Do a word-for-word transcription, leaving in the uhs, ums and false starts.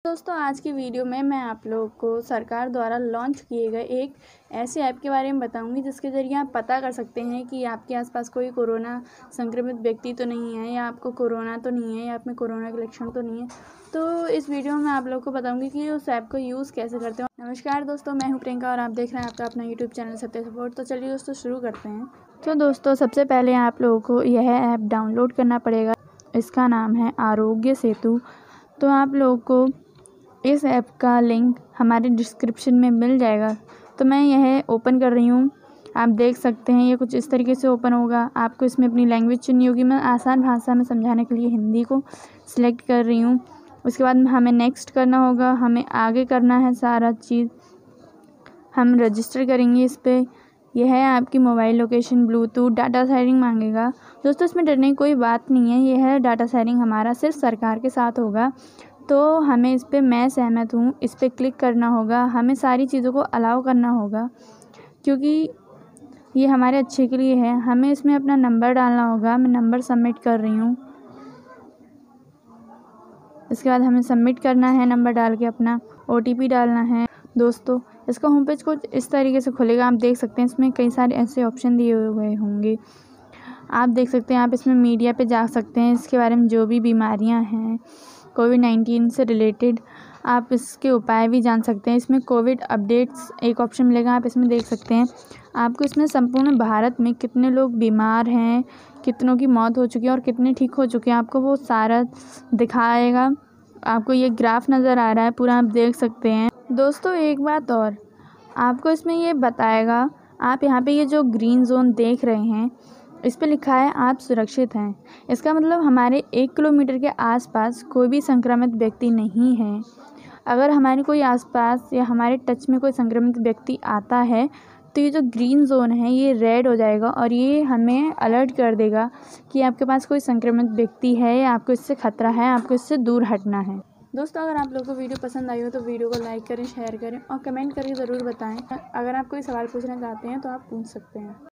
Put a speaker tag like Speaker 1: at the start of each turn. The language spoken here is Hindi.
Speaker 1: दोस्तों आज की वीडियो में मैं आप लोगों को सरकार द्वारा लॉन्च किए गए एक ऐसे ऐप के बारे में बताऊंगी जिसके ज़रिए आप पता कर सकते हैं कि आपके आसपास कोई कोरोना संक्रमित व्यक्ति तो नहीं है या आपको कोरोना तो नहीं है या आप में कोरोना के लक्षण तो नहीं है। तो इस वीडियो में मैं आप लोगों को बताऊंगी कि उस ऐप को यूज़ कैसे करते हैं। नमस्कार दोस्तों, मैं हूँ प्रियंका और आप देख रहे हैं आपका अपना यूट्यूब चैनल सत्य सपोर्ट। तो चलिए दोस्तों शुरू करते हैं। तो दोस्तों सबसे पहले आप लोगों को यह ऐप डाउनलोड करना पड़ेगा। इसका नाम है आरोग्य सेतु। तो आप लोगों को इस ऐप का लिंक हमारे डिस्क्रिप्शन में मिल जाएगा। तो मैं यह ओपन कर रही हूँ। आप देख सकते हैं ये कुछ इस तरीके से ओपन होगा। आपको इसमें अपनी लैंग्वेज चुननी होगी। मैं आसान भाषा में समझाने के लिए हिंदी को सिलेक्ट कर रही हूँ। उसके बाद हमें नेक्स्ट करना होगा, हमें आगे करना है सारा चीज़। हम रजिस्टर करेंगे इस पर। यह है आपकी mobile location, bluetooth, data sharing मांगेगा। दोस्तों इसमें डरने की कोई बात नहीं है। यह है डाटा शेयरिंग हमारा सिर्फ सरकार के साथ होगा। तो हमें इस पर मैं सहमत हूँ, इस पर क्लिक करना होगा। हमें सारी चीज़ों को अलाउ करना होगा क्योंकि ये हमारे अच्छे के लिए है। हमें इसमें अपना नंबर डालना होगा। मैं नंबर सबमिट कर रही हूँ। इसके बाद हमें सबमिट करना है, नंबर डाल के अपना ओ टी पी डालना है। दोस्तों इसका होम पेज कुछ इस तरीके से खुलेगा। आप देख सकते हैं इसमें कई सारे ऐसे ऑप्शन दिए हुए होंगे। आप देख सकते हैं, आप इसमें मीडिया पे जा सकते हैं। इसके बारे में जो भी बीमारियां हैं कोविड नाइन्टीन से रिलेटेड, आप इसके उपाय भी जान सकते हैं। इसमें कोविड अपडेट्स एक ऑप्शन मिलेगा, आप इसमें देख सकते हैं। आपको इसमें संपूर्ण भारत में कितने लोग बीमार हैं, कितनों की मौत हो चुकी है और कितने ठीक हो चुके हैं, आपको वो सारा दिखाएगा। आपको ये ग्राफ नज़र आ रहा है पूरा, आप देख सकते हैं। दोस्तों एक बात और, आपको इसमें ये बताएगा, आप यहाँ पे ये जो ग्रीन जोन देख रहे हैं इस पे लिखा है आप सुरक्षित हैं। इसका मतलब हमारे एक किलोमीटर के आसपास कोई भी संक्रमित व्यक्ति नहीं है। अगर हमारे कोई आसपास या हमारे टच में कोई संक्रमित व्यक्ति आता है तो ये जो ग्रीन जोन है ये रेड हो जाएगा और ये हमें अलर्ट कर देगा कि आपके पास कोई संक्रमित व्यक्ति है या आपको इससे खतरा है, आपको इससे दूर हटना है। दोस्तों अगर आप लोगों को वीडियो पसंद आई हो तो वीडियो को लाइक करें, शेयर करें और कमेंट करके ज़रूर बताएं। अगर आप कोई सवाल पूछना चाहते हैं तो आप पूछ सकते हैं।